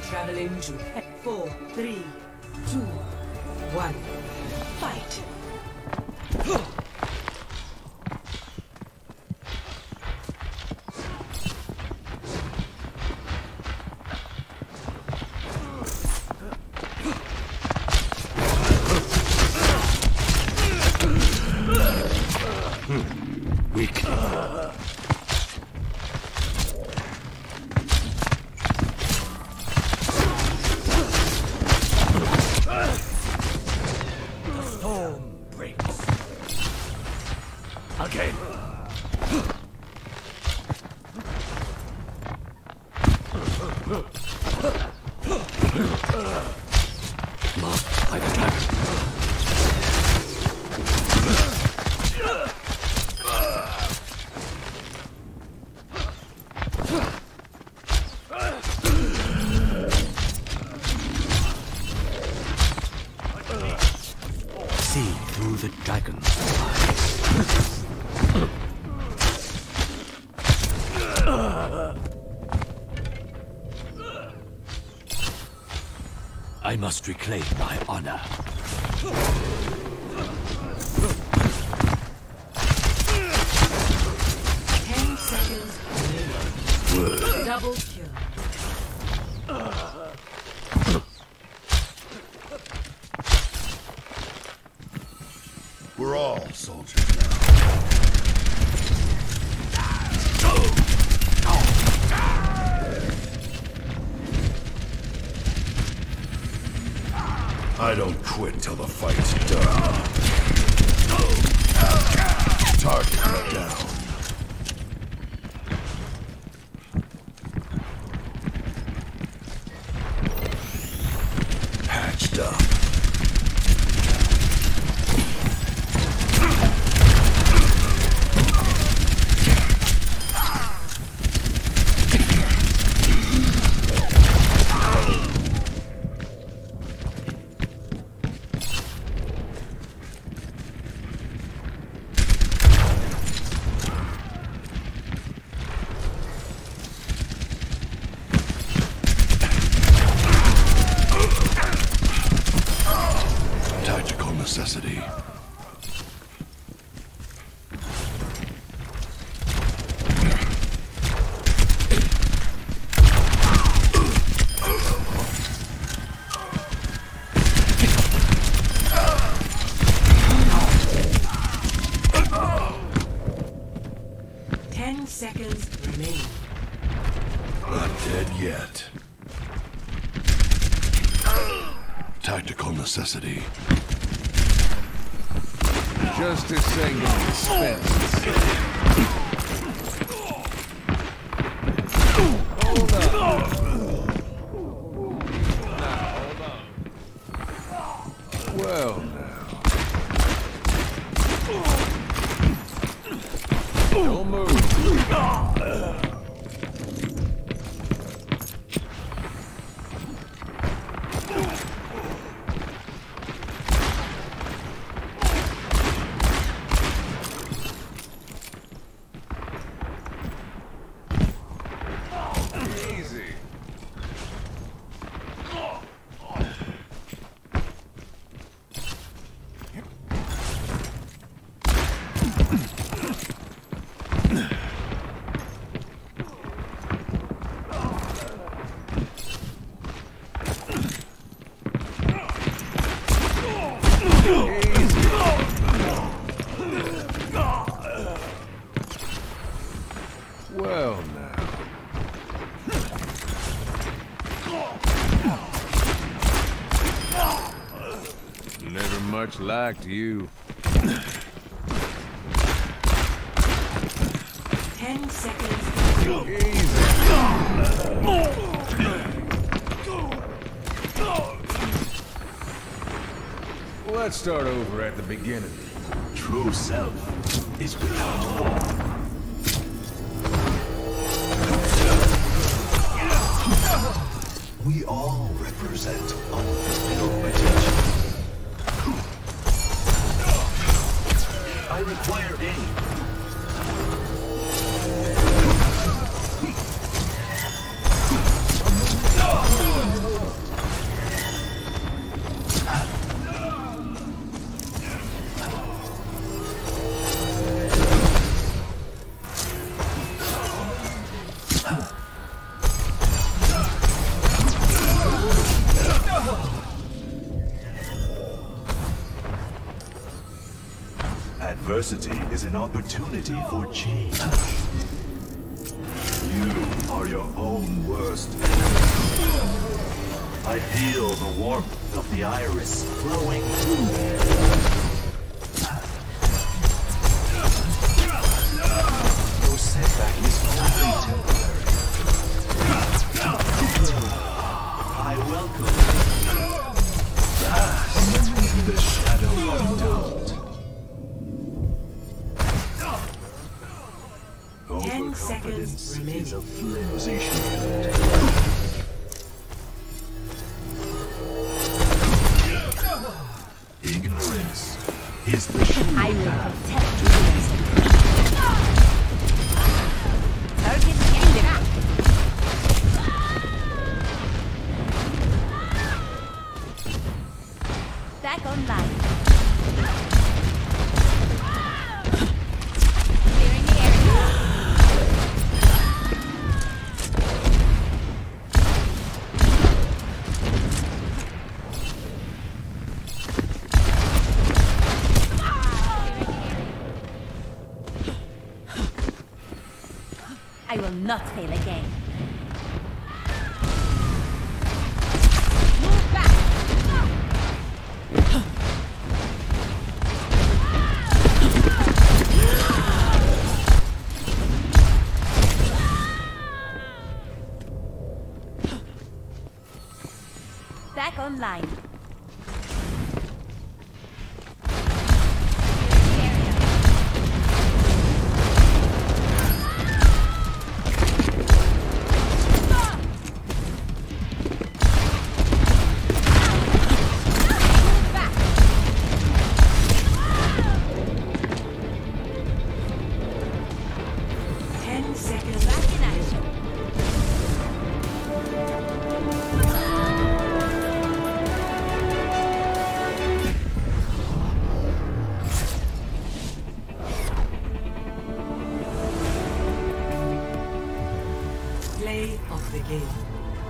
traveling to 4, 3, 2, 1. Fight! Weak. Again. Marked by the dragon. See through the dragon's eyes. I must reclaim my honor. 10 seconds remaining. Double kill. We're all soldiers now. I don't quit till the fight's done. Target down. Patched up. Necessity. Seconds remaining. Not dead yet. Tactical necessity. Justice ain't gonna dispense. Hold up. Well now. Don't move. Well now. Never much liked you. 10 seconds. Easy. Let's start over at the beginning. True self is without war. We all represent unfulfilled potential. I require aid. Adversity is an opportunity for change. You are your own worst enemy. I feel the warmth of the iris flowing through me. Your setback is only temporary. I welcome you. Fast in the shadow of doubt. 10 seconds remaining. Is a flimsy shield. Ignorance is the shield. I will protect you. Target ended. Back online. Clearing the area. I will not fail again. Move back! Back online. Play of the game.